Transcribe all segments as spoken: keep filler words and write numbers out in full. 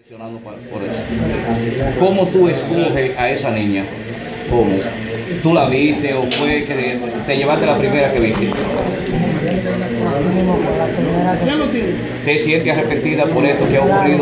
Por eso. ¿Cómo tú escoges a esa niña? ¿Cómo? ¿Tú la viste o fue que te llevaste la primera que viste? ¿Te sientes arrepentida por esto que ha ocurrido?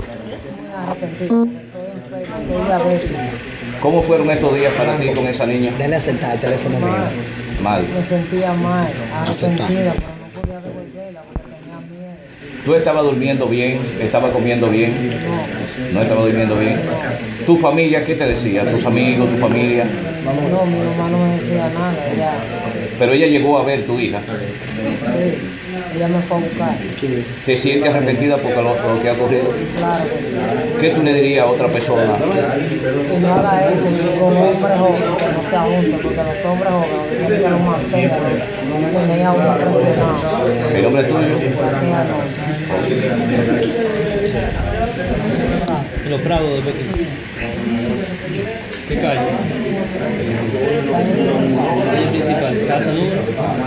¿Cómo fueron estos días para ti con esa niña? Dale a sentar el teléfono mío. Mal. Me sentía mal, arrepentida, pero no podía devolverla porque tenía miedo. ¿Tú estabas durmiendo bien? ¿Estabas comiendo bien? No. ¿No estabas durmiendo bien? ¿Tu familia qué te decía? ¿Tus amigos, tu familia? No, mi mamá no me decía nada, ella, Pero ella llegó a ver tu hija. sí, ella me fue a buscar. ¿Te sientes arrepentida por lo, por lo que ha ocurrido? Claro que sí. ¿Qué tú le dirías a otra persona? Que no haga eso, ni con hombres jóvenes, que no se junte, porque los hombres jóvenes dicen que los mantengan, no tenía uno presionado. ¿El nombre es tuyo? Aquí ya no. En los Prados de Betis. ¿Qué calle? Calle principal, casa número.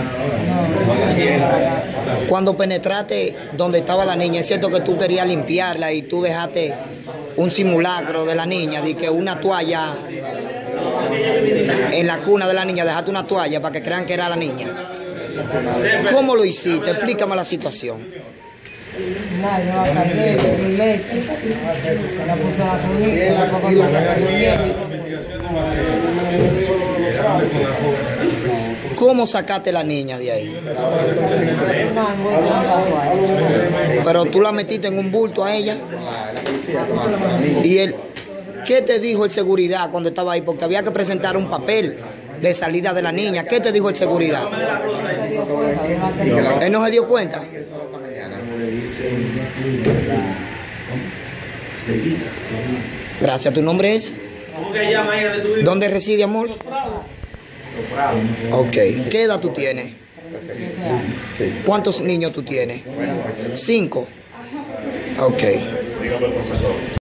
Cuando penetraste donde estaba la niña, es cierto que tú querías limpiarla y tú dejaste un simulacro de la niña, de que una toalla en la cuna de la niña, dejaste una toalla para que crean que era la niña. ¿Cómo lo hiciste? Explícame la situación. Nada, yo la cargué, le di leche, la puse a la cunita, la pongo en la casa. ¿Cómo sacaste la niña de ahí? Pero tú la metiste en un bulto a ella. ¿Y él qué te dijo el seguridad cuando estaba ahí? Porque había que presentar un papel de salida de la niña. ¿Qué te dijo el seguridad? ¿Él no se dio cuenta? Gracias. ¿Tu nombre es? ¿Dónde reside, amor? Ok. ¿Qué edad tú tienes? ¿Cuántos niños tú tienes? Cinco. Ok.